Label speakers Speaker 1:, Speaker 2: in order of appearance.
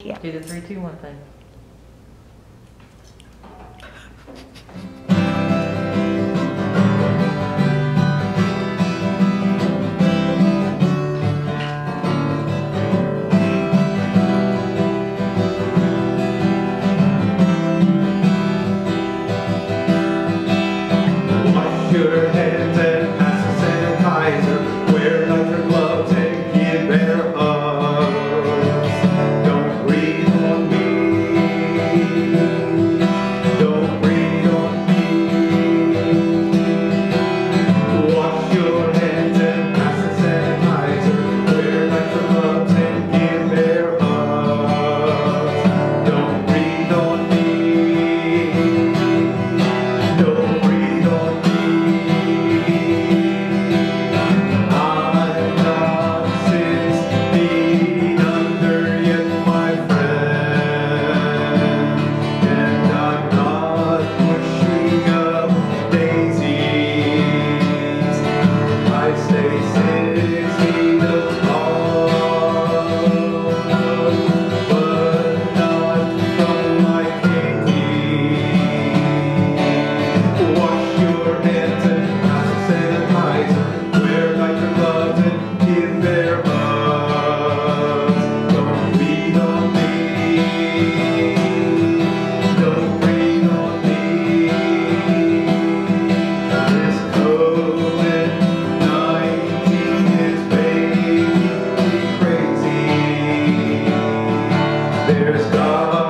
Speaker 1: Yeah.
Speaker 2: Do the 3, 2, 1 thing.
Speaker 3: Wash your hands and pass the sanitizer. Wear nicer gloves and give better hugs. Don't breathe on me. Don't breathe on me. Wash your hands and pass the sanitizer. Wear nicer gloves and give better hugs. Don't breathe on me. Don't breathe on me. I'm not 6 feet under yet, my friend, and I'm not pushing up daisies. I stay 6 feet apart, but not from my Katie. Wash your hands and pass the sanitizer. Wear nicer gloves and give better hugs. Don't breathe on me. Don't breathe on me. This COVID-19 is making me crazy. There's God.